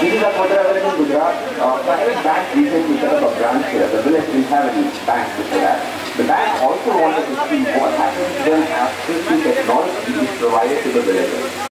This is a photo available in Gujarat. Private bank recently set up a branch here. The village didn't have any bank before that. The bank also wanted to see what happens when access to technology is provided to the villagers.